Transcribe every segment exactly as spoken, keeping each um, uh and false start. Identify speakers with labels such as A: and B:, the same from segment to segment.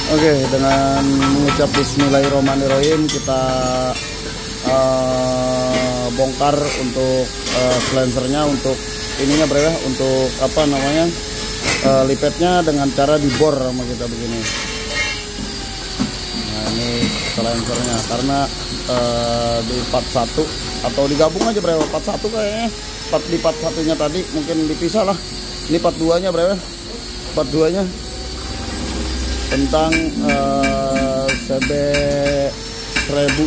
A: Oke, dengan mengucap bismillahirrahmanirrahim kita uh, bongkar untuk uh, silencernya, untuk ininya bro ya, untuk apa namanya uh, lipetnya dengan cara dibor sama kita begini. Nah ini silencernya, karena uh, di part satu atau digabung aja bro, part satu kayaknya, part di part satunya tadi mungkin dipisah lah. Ini part dua nya bro, part dua nya tentang uh, C B seribu.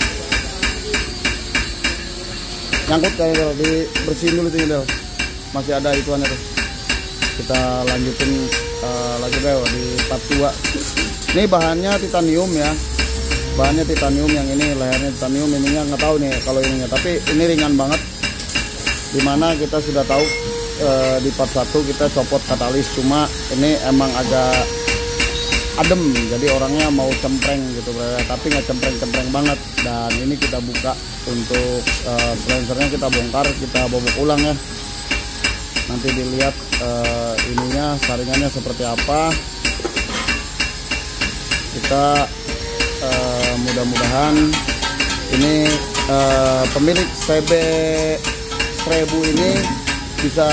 A: Nyangkut kayak di bersihin dulu tuh Del. Masih ada ituannya tuh. Kita lanjutin uh, lagi bro di part dua. Ini bahannya titanium ya. Bahannya titanium, yang ini lehernya titanium, ininya nggak tahu nih kalau ininya, tapi ini ringan banget. Dimana kita sudah tahu uh, di part satu kita copot katalis, cuma ini emang agak adem, jadi orangnya mau cempreng gitu bro, tapi nggak cempreng-cempreng banget. Dan ini kita buka untuk uh, silencernya, kita bongkar, kita bobok ulang ya. Nanti dilihat uh, ininya, saringannya seperti apa. Kita uh, mudah-mudahan ini uh, pemilik C B seribu ini bisa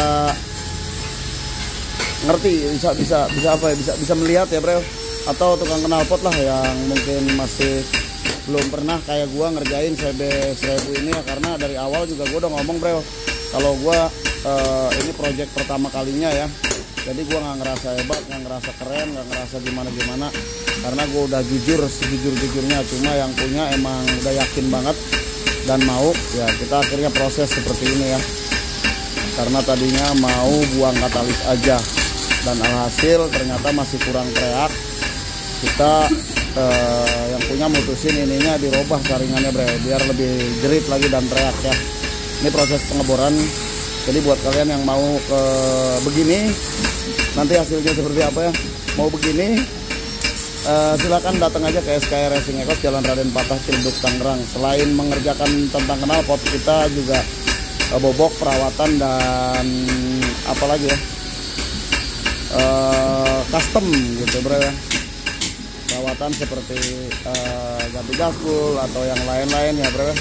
A: ngerti, bisa bisa bisa apa ya, bisa bisa melihat ya bro, atau tukang knalpot lah yang mungkin masih belum pernah kayak gua ngerjain C B seribu ini ya. Karena dari awal juga gua udah ngomong bro, kalau gua uh, ini project pertama kalinya ya, jadi gua nggak ngerasa hebat, nggak ngerasa keren, nggak ngerasa gimana gimana, karena gua udah jujur sejujur-jujurnya. Cuma yang punya emang udah yakin banget dan mau ya, kita akhirnya proses seperti ini ya. Karena tadinya mau buang katalis aja, dan alhasil ternyata masih kurang kreak. Kita eh, yang punya mutusin ininya dirobah saringannya bre, biar lebih jerit lagi dan teriak ya. Ini proses pengeboran. Jadi buat kalian yang mau ke begini, nanti hasilnya seperti apa ya, mau begini eh, silakan datang aja ke S K I Racing Ekos, Jalan Raden Patah, Ciledug, Tangerang. Selain mengerjakan tentang knalpot, kita juga eh, bobok, perawatan, dan apalagi ya, eh, custom gitu bro ya. Perawatan seperti uh, ganti gaskul atau yang lain-lain ya bro.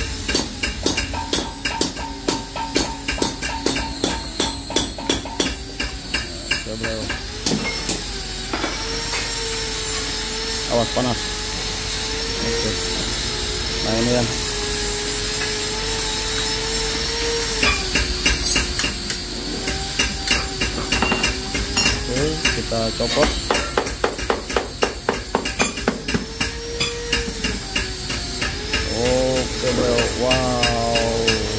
A: Ya bro. Awas panas. Oke. Nah ini ya. Oke, kita copot. Oke bro, wow.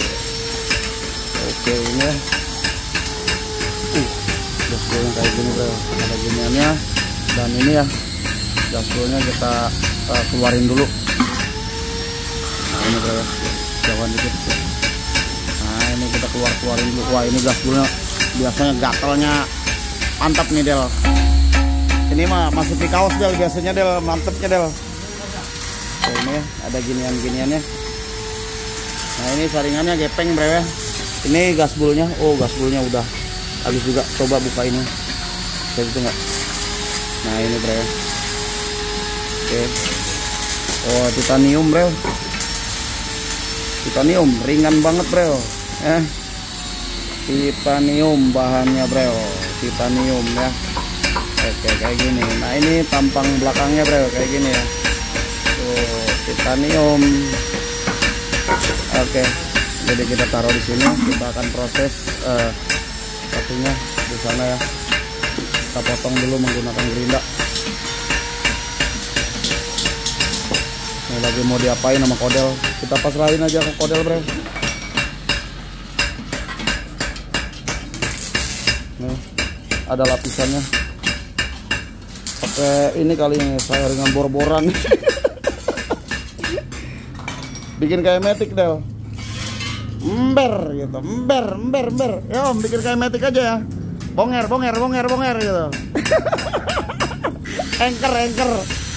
A: Oke ini ya. Uh, gaspolnya kayak gini bro, ada giniannya. Dan ini ya, gaspolnya kita uh, keluarin dulu. Nah ini bro, jauhan dikit. Nah ini kita keluar-keluarin dulu. Wah ini gaspolnya biasanya gatalnya mantap nih Del. Ini mah masuk di kaos Del biasanya Del, mantepnya Del. Oke, ini ya, ada ginian-giniannya. Nah ini saringannya gepeng bro ya. Ini gasbulnya, oh gasbulnya udah habis juga. Coba buka ini, kayak gitu nggak? Nah ini bro ya. Oke. Oh titanium bro, titanium ringan banget bro. Eh, titanium bahannya bro, titanium ya. Oke kayak gini. Nah ini tampang belakangnya bro, kayak gini ya. Oh, titanium. Oke, jadi kita taruh di sini. Kita akan proses uh, satunya di sana ya. Kita potong dulu menggunakan gerinda. Ini lagi mau diapain sama kodel? Kita pasrahin aja ke kodel bro. Nih, ada lapisannya. Pakai ini kali ini saya dengan bor-boran. Bikin kayak metik Del, ember gitu, ember, ember, ember. Yo, bikin kayak metik aja ya. Bonger, bonger, bonger, bonger gitu. Anchor, anchor.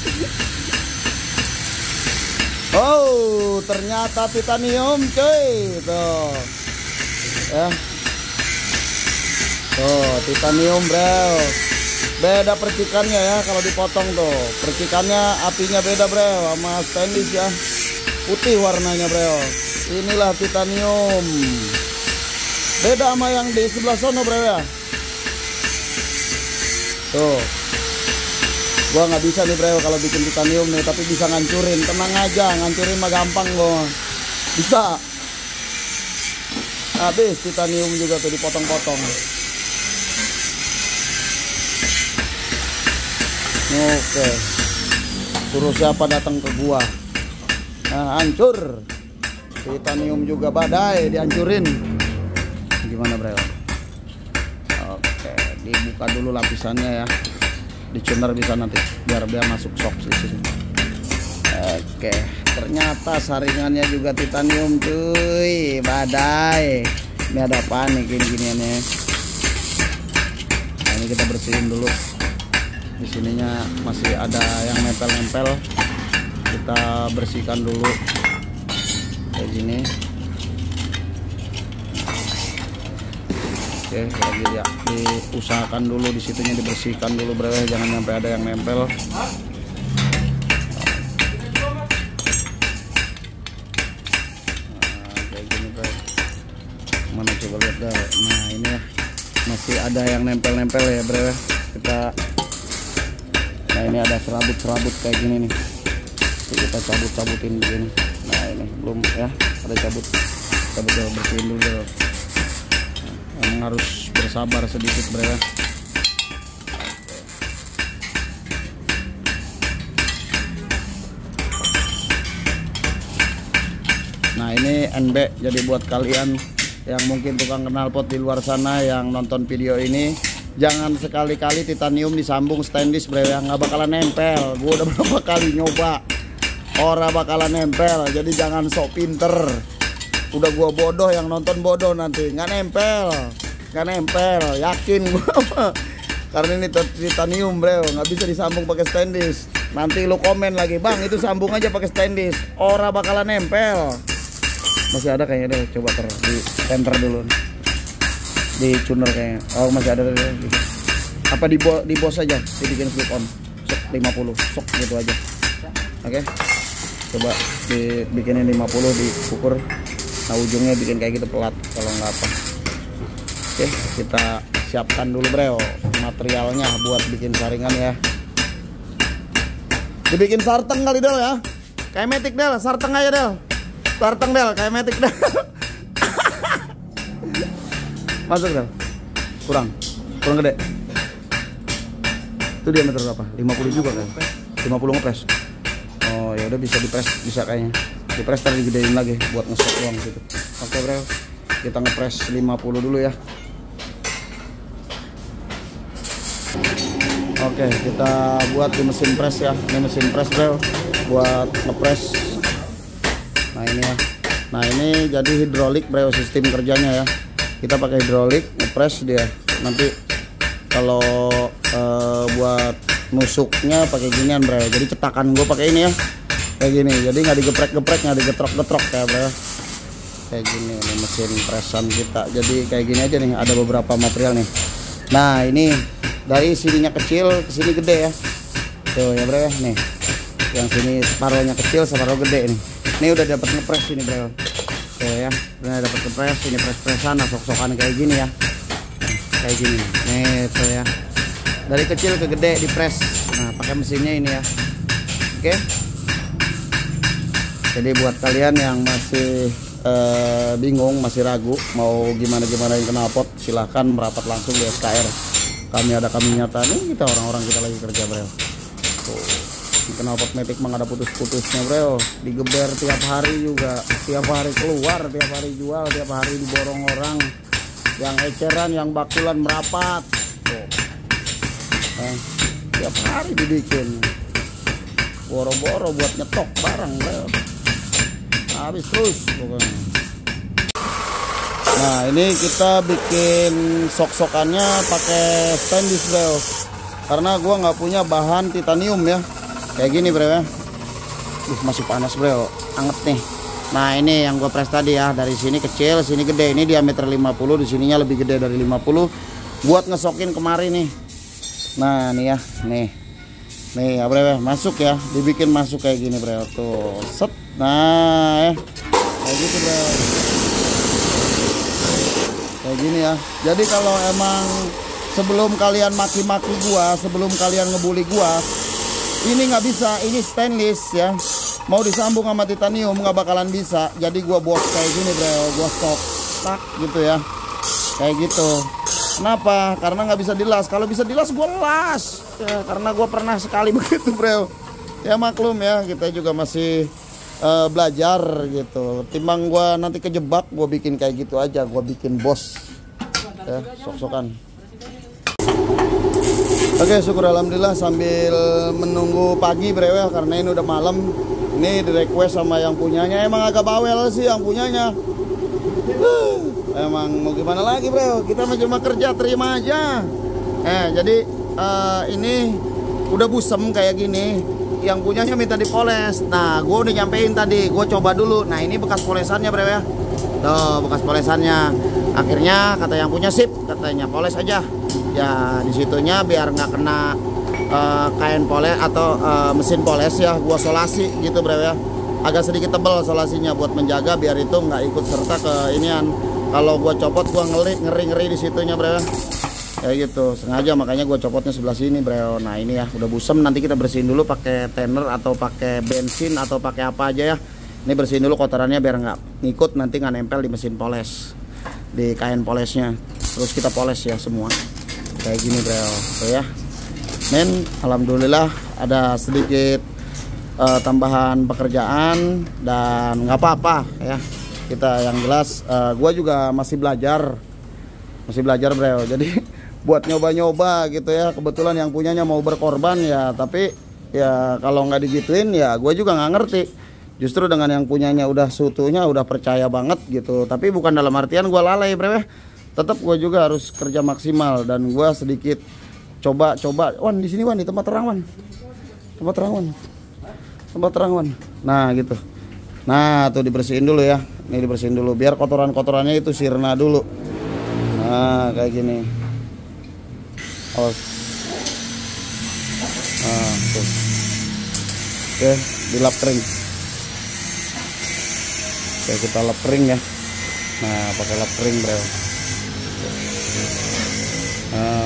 A: Oh, ternyata titanium cuy. Tuh. Ya. Tuh, titanium bro. Beda percikannya ya kalau dipotong tuh. Percikannya apinya beda bro sama stainless ya. Putih warnanya bro. Inilah titanium. Beda sama yang di sebelah sono bro ya. Tuh. Gua nggak bisa nih bro kalau bikin titanium nih, tapi bisa ngancurin. Tenang aja, ngancurin mah gampang gua. Bisa. Habis titanium juga tuh dipotong-potong. Oke. Suruh siapa datang ke gua. Nah, hancur. Titanium juga badai dihancurin. Gimana bro? Oke, dibuka dulu lapisannya ya. Dicuner bisa nanti biar dia masuk sok di sini. Oke, ternyata saringannya juga titanium cuy, badai. Ini ada apa nih gini-giniannya? Nah, ini kita bersihin dulu. Di sininya masih ada yang nempel-nempel. Kita bersihkan dulu kayak gini. Oke, lagi ya diusahakan dulu di situnya dibersihkan dulu bro, jangan sampai ada yang nempel. Nah, kayak gini bro. Mana coba lihat dah. Nah ini ya masih ada yang nempel-nempel ya bro. Kita, nah ini ada serabut-serabut kayak gini nih. Kita cabut-cabutin begini. Nah ini belum ya, ada cabut. Cabut ya, bersihin dulu bro. Emang harus bersabar sedikit bro ya. Nah ini N B, jadi buat kalian yang mungkin tukang knalpot di luar sana yang nonton video ini, jangan sekali-kali titanium disambung stainless bro ya, nggak bakalan nempel. Gue udah berapa kali nyoba, ora bakalan nempel. Jadi jangan sok pinter. Udah gua bodoh, yang nonton bodoh nanti. Nggak nempel, nggak nempel, yakin gua. Karena ini titanium bro, nggak bisa disambung pakai stainless. Nanti lu komen lagi, bang itu sambung aja pakai stainless, ora bakalan nempel. Masih ada kayaknya deh, coba ter di enter dulu, di tuner kayaknya. Oh masih ada deh. Apa di bo di bos aja, dibikin slip on, sok lima puluh, sok gitu aja. Oke, okay. Coba dibikinin lima puluh, diukur. Nah ujungnya bikin kayak gitu pelat kalau nggak apa. Oke, kita siapkan dulu bro materialnya buat bikin saringan ya. Dibikin sarteng kali Del ya, kayak metik Del, sarteng aja Del, sarteng Del, kayak metik Del. Masuk Del, kurang, kurang gede. Itu diameter berapa? lima puluh juga kan? lima puluh ngepres. Oh ya udah bisa dipres, bisa kayaknya. Dipres tadi digedein lagi buat ngesok doang gitu. Oke bro, kita ngepres lima puluh dulu ya. Oke, kita buat di mesin press ya. Ini mesin press bro, buat ngepres. Nah ini ya. Nah ini jadi hidrolik bro, sistem kerjanya ya. Kita pakai hidrolik ngepres dia. Nanti kalau uh, buat nusuknya pakai ginian bro. Jadi cetakan gue pakai ini ya, kayak gini. Jadi nggak digeprek-geprek, nggak digetrok-getrok kayak bro. Kayak gini, ini mesin presan kita. Jadi kayak gini aja nih. Ada beberapa material nih. Nah ini dari sininya kecil ke sini gede ya. Tuh ya bro ya, nih. Yang sini separuhnya kecil, separuh gede nih. Ini udah dapat ngepres ini bro. Tuh ya, udah dapat ngepres. Ini pres-presan, nah sok-sokan kayak gini ya. Kayak gini. Nih tuh ya. Dari kecil ke gede dipres. Nah pakai mesinnya ini ya. Oke. Jadi buat kalian yang masih uh, bingung, masih ragu mau gimana-gimana yang knalpot, silahkan merapat langsung di S K R. Kami ada kami nyata nih, kita orang-orang kita lagi kerja bro. Tuh, di knalpot metik mah ada putus-putusnya bro. Digeber tiap hari juga, tiap hari keluar, tiap hari jual, tiap hari diborong orang. Yang eceran, yang bakulan merapat. Tuh. Eh, tiap hari dibikin. Boro-boro buat nyetok barang bro. Habis terus pokoknya. Nah ini kita bikin sok-sokannya pakai stainless bro, karena gua nggak punya bahan titanium ya. Kayak gini bro ya. Uh, masih panas bro, anget nih. Nah ini yang gua press tadi ya, dari sini kecil, sini gede. Ini diameter lima puluh, di sininya lebih gede dari lima puluh. Buat ngesokin kemari nih. Nah nih ya, nih nih ya bro, masuk ya, dibikin masuk kayak gini bro, tuh set. Nah ya kayak gitu bro, kayak gini ya. Jadi kalau emang sebelum kalian maki-maki gua, sebelum kalian ngebully gua, ini nggak bisa, ini stainless ya, mau disambung sama titanium nggak bakalan bisa. Jadi gua bos kayak gini bro, gua stop tak gitu ya, kayak gitu. Kenapa? Karena nggak bisa dilas. Kalau bisa dilas gue las ya, karena gue pernah sekali begitu bro. Ya maklum ya, kita juga masih uh, belajar gitu. Timbang gue nanti kejebak, gue bikin kayak gitu aja, gue bikin bos ya, sok-sokan. Oke, syukur alhamdulillah sambil menunggu pagi bro ya, karena ini udah malam. Ini di request sama yang punyanya, emang agak bawel sih yang punyanya. Emang mau gimana lagi bro, kita cuma kerja terima aja. Eh jadi uh, ini udah busem kayak gini, yang punyanya minta dipoles. Nah gue udah nyampein tadi, gue coba dulu. Nah ini bekas polesannya bro ya, tuh bekas polesannya. Akhirnya kata yang punya sip, katanya poles aja ya, disitunya biar nggak kena uh, kain poles atau uh, mesin poles ya, gue solasi gitu bro ya. Agak sedikit tebal solasinya buat menjaga biar itu nggak ikut serta ke inian. Kalau gua copot gua ngeri ngeri ngeri di situnya bro, kayak gitu sengaja, makanya gua copotnya sebelah sini bro. Nah ini ya udah busem, nanti kita bersihin dulu pakai thinner atau pakai bensin atau pakai apa aja ya. Ini bersihin dulu kotorannya biar nggak ngikut, nanti nggak nempel di mesin poles, di kain polesnya. Terus kita poles ya semua kayak gini bro, tuh ya men. Alhamdulillah ada sedikit uh, tambahan pekerjaan dan nggak apa-apa ya. Kita yang jelas uh, gue juga masih belajar masih belajar bro, jadi buat nyoba-nyoba gitu ya. Kebetulan yang punyanya mau berkorban ya, tapi ya kalau nggak digituin ya gue juga nggak ngerti. Justru dengan yang punyanya udah sutunya udah percaya banget gitu, tapi bukan dalam artian gue lalai bro ya. Tetap gue juga harus kerja maksimal dan gue sedikit coba-coba. Wan di sini Wan, di tempat terang Wan, tempat terang Wan, tempat terang Wan. Nah gitu. Nah tuh dibersihin dulu ya. Ini dibersihin dulu biar kotoran-kotorannya itu sirna dulu. Nah kayak gini. Awas. Nah tuh. Oke, dilap kering. Oke, kita lap kering ya. Nah pakai lap kering bro. Nah.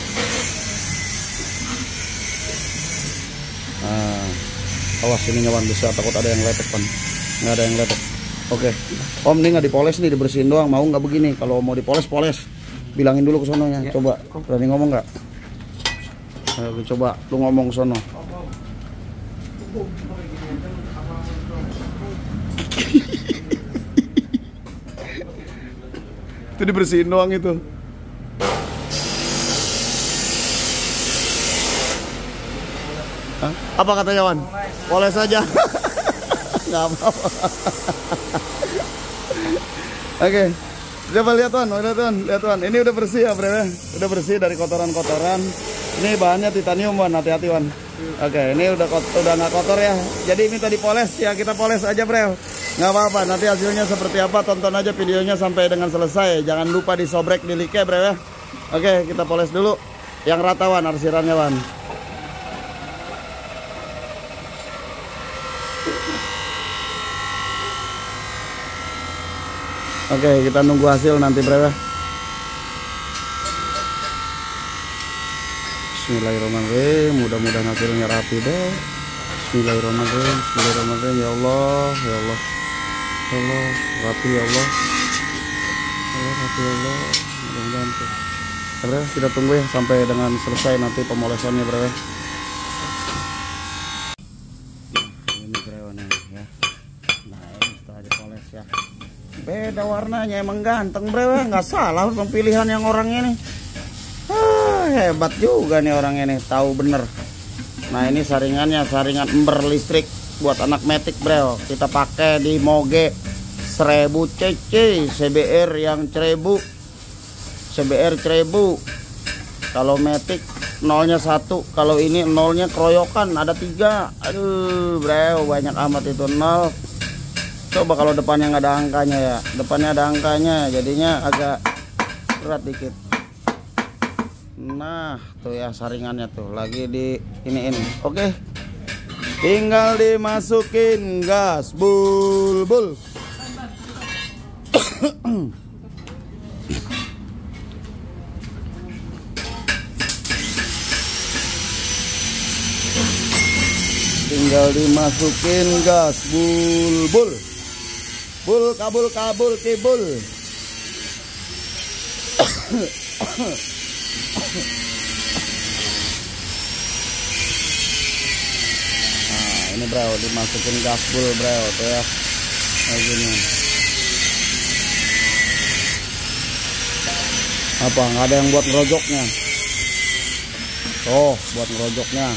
A: Nah. Awas ini nyawan bisa, takut ada yang lepek kan. Nggak ada yang lepek. Oke, Om ini nggak dipoles nih, dibersihin doang. Mau nggak begini? Kalau mau dipoles, poles. Bilangin dulu ke sononya. Ya. Coba, berani ngomong nggak? Ayo, coba, lu ngomong ke sono. Itu dibersihin doang itu. Hah? Apa katanya Wan? Poles aja. Nggak apa-apa. Oke, coba lihat Wan, lihat Wan, lihat Wan. Ini udah bersih ya bro, udah bersih dari kotoran-kotoran. Ini bahannya titanium Wan, hati-hati Wan. Oke, ini udah udah nggak kotor ya. Jadi minta dipoles ya, kita poles aja bro. Nggak apa-apa, nanti hasilnya seperti apa tonton aja videonya sampai dengan selesai. Jangan lupa disobrek di like bro ya. Oke, kita poles dulu yang rata Wan, arsirannya Wan. Oke, kita nunggu hasil nanti bro. Bismillahirrahmanirrahim. Mudah-mudahan hasilnya rapi deh. Bismillahirrahmanirrahim. Bismillahirrahmanirrahim. Ya Allah, ya Allah, ya Allah, rapi ya Allah. Ya Allah, rapi ya Allah. Mudah-mudahan tuh. Bro, kita tunggu ya sampai dengan selesai nanti pemolesannya bro. Ini bro nih ya. Nah ini setelah dipoles ya. Beda warnanya, emang ganteng bro, nggak salah pemilihan yang orang ini. Ah, hebat juga nih orang ini, tahu bener. Nah ini saringannya, saringan ember listrik buat anak metik bro. Kita pakai di Moge seribu C C, C B R yang seribu, C B R seribu. Kalau metik nolnya satu, kalau ini nolnya keroyokan ada tiga. Aduh bro, banyak amat itu nol. Coba kalau depannya nggak ada angkanya ya, depannya ada angkanya, jadinya agak berat dikit. Nah tuh ya saringannya tuh lagi di ini ini. Oke, tinggal dimasukin gas bulbul. Tinggal dimasukin gas bulbul. Bul kabul kabul kibul. Nah ini bro, dimasukin gaspul bro tuh ya kayak gini. Apa nggak ada yang buat ngerojoknya? Oh buat ngerojoknya.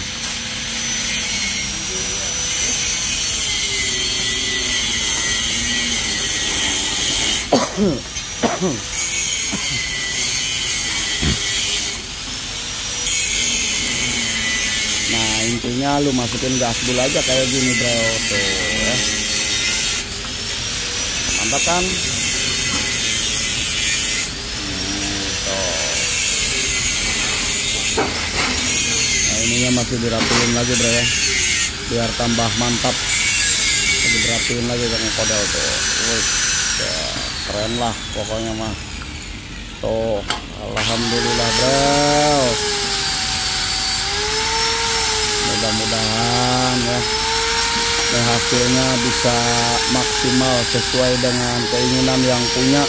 A: Nah intinya lu masukin gaspul aja kayak gini bro tuh ya. Mantap kan? Hmm, tuh. Nah ininya masih dirapiin lagi bro ya, biar tambah mantap. Lagi dirapiin lagi dengan kodel tuh. Wih, ya, keren lah pokoknya mah. Tuh, alhamdulillah bro. Mudah-mudahan ya ini hasilnya bisa maksimal sesuai dengan keinginan yang punya.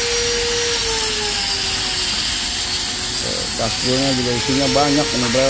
A: Gaspulnya juga isinya banyak ini bro.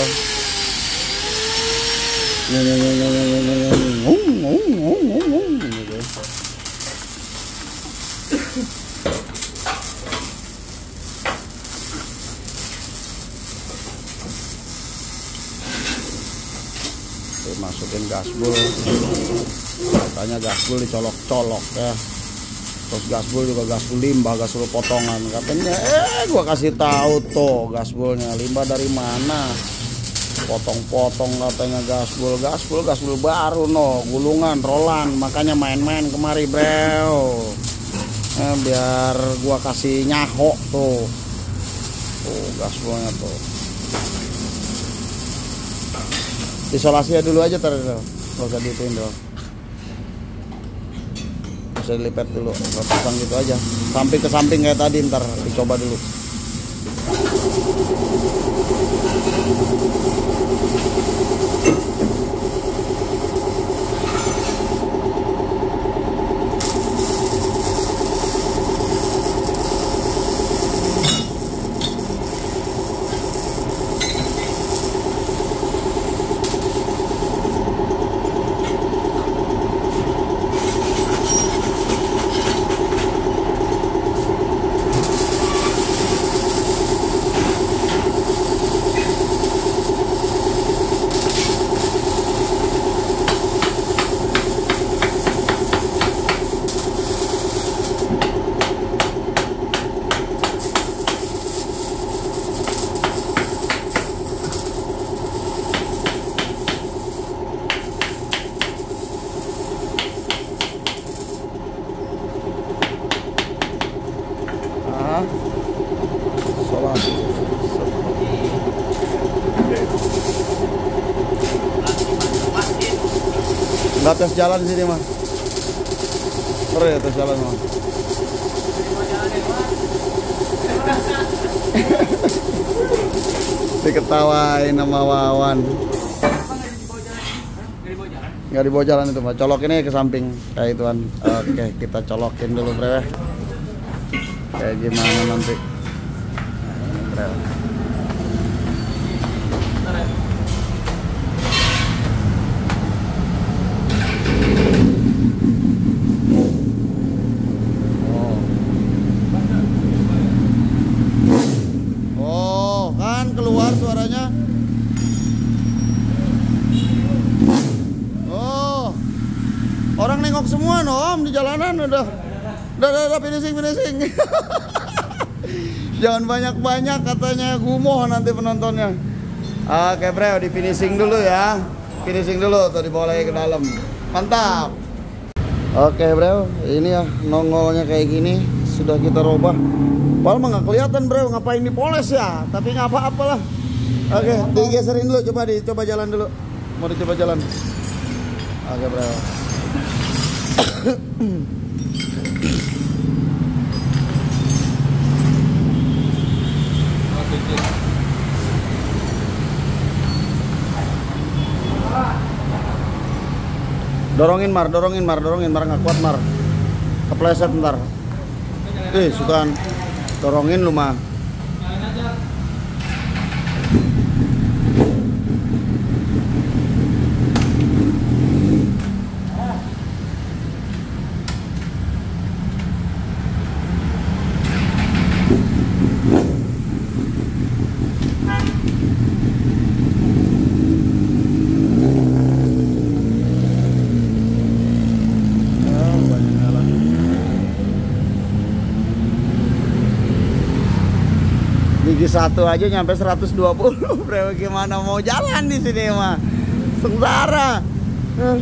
A: Masukin gaspul, katanya gaspul dicolok-colok ya. Terus gaspul juga gaspul limbah, gaspul potongan katanya. Eh gua kasih tahu tuh gaspulnya limbah dari mana, potong-potong katanya gaspul. Gaspul gaspul baru no, gulungan rolan, makanya main-main kemari bro. Eh, biar gua kasih nyahok tuh tuh gaspulnya tuh. Isolasinya dulu aja tar, nggak usah diituin dong, bisa dilipat dulu, nggak pasang gitu aja, samping ke samping kayak tadi, ntar dicoba dulu. Nggak tes jalan sini mah, keren ya tes jalan mah. Diketawain sama Wawan. Nggak dibawa jalan itu mah, colok ini ke samping kayak ituan. Oke kita colokin dulu bro, kayak gimana nanti bro. Keluar suaranya. Oh, orang nengok semua no om di jalanan udah. Udah, udah, udah finishing, finishing. Jangan banyak-banyak katanya, gumoh nanti penontonnya. Oke bro, di finishing dulu ya. Finishing dulu tuh, dibawa lagi ke dalam. Mantap. Oke bro, ini ya nongolnya kayak gini. sudah kita robah. Padahal mah nggak kelihatan bro, ngapain dipoles ya? Tapi nggak apa-apa lah. Oke, digeserin dulu, coba dicoba jalan dulu. Mau dicoba jalan. Oke bro. Dorongin Mar, dorongin Mar, dorongin Mar, nggak kuat Mar. Kepleset ntar. Eh, sukaan. Dorongin lu mah. Gigi satu aja nyampe seratus dua puluh, bro. Gimana mau jalan di sini mah? Sengsara. Hmm.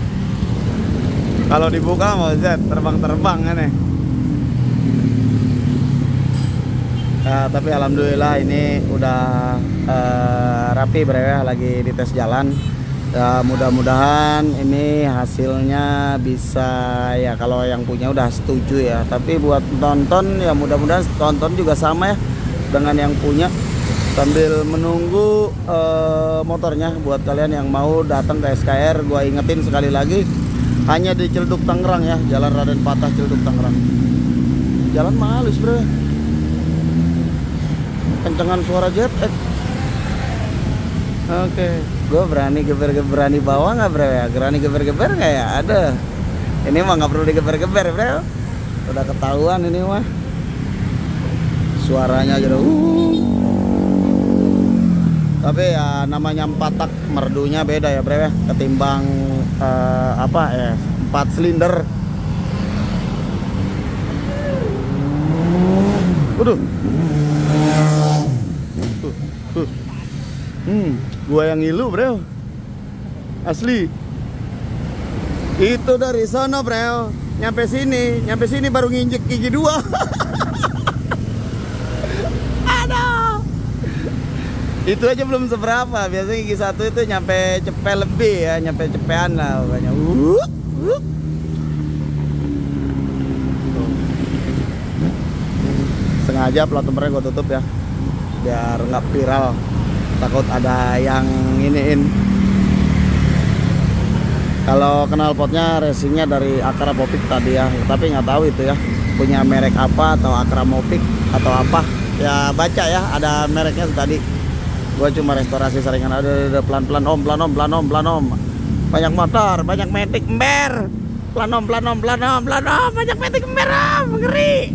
A: Kalau dibuka mau Z terbang-terbang kan ya. Nah, tapi alhamdulillah ini udah uh, rapi bro ya, lagi dites jalan. Ya, mudah-mudahan ini hasilnya bisa ya, kalau yang punya udah setuju ya. Tapi buat tonton ya mudah-mudahan tonton juga sama ya dengan yang punya, sambil menunggu uh, motornya. Buat kalian yang mau datang ke S K R, gua ingetin sekali lagi, hanya di Ciledug Tangerang ya, Jalan Raden Patah Ciledug Tangerang. Jalan malus bro, kencengan suara jet eh. Oke, gua berani geber-geber, berani bawa nggak bro ya? Berani geber-geber nggak ya? Ada. Ini mah nggak perlu digeber-geber bro, udah ketahuan ini mah. Suaranya aja uh. Tapi ya namanya empat tak, merdunya beda ya bro ya, ketimbang uh, apa ya, empat silinder. Waduh. Tuh, tuh. Hmm, gua yang ngilu bro, asli. Itu dari sono bro, nyampe sini, nyampe sini baru nginjek gigi dua. Itu aja belum seberapa, biasanya gigi satu itu nyampe cepe lebih ya, nyampe cepean lah pokoknya. Uh, uh. Sengaja plat nomornya gue tutup ya, biar nggak viral, takut ada yang iniin. Kalau knalpotnya racingnya dari Acra Mopic tadi ya, tapi nggak tahu itu ya punya merek apa, atau Acra Mopic atau apa ya, baca ya ada mereknya tadi. Gua cuma restorasi saringan. Ada pelan-pelan om, pelan om, pelan om, pelan om. Banyak motor, banyak metik ember. Pelan om, pelan om, pelan om, pelan om, banyak metik ember om, ngeri.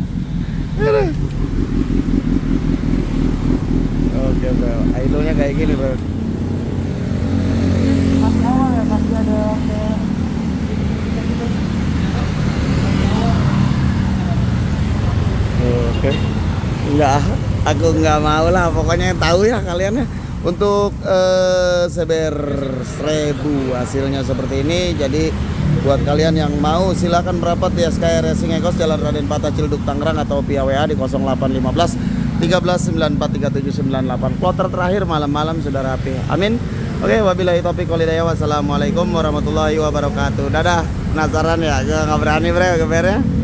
A: Oke bro, idolnya kayak gini bro. Pas awal ya pasti ada kayak oke. Enggak, aku nggak mau lah, pokoknya tahu ya kalian ya. Untuk eh, seber seribu hasilnya seperti ini. Jadi buat kalian yang mau silahkan merapat di S K R Racing Ekos, Jalan Raden Patah Ciledug Tangerang, atau via W A di nol delapan satu lima tiga belas sembilan empat tiga tujuh sembilan delapan. Kloter terakhir malam-malam sudah rapi. Amin. Oke, wabillahi taufiq wal hidayah. Wassalamualaikum warahmatullahi wabarakatuh. Dadah. Penasaran ya? Gak berani bro gebernya.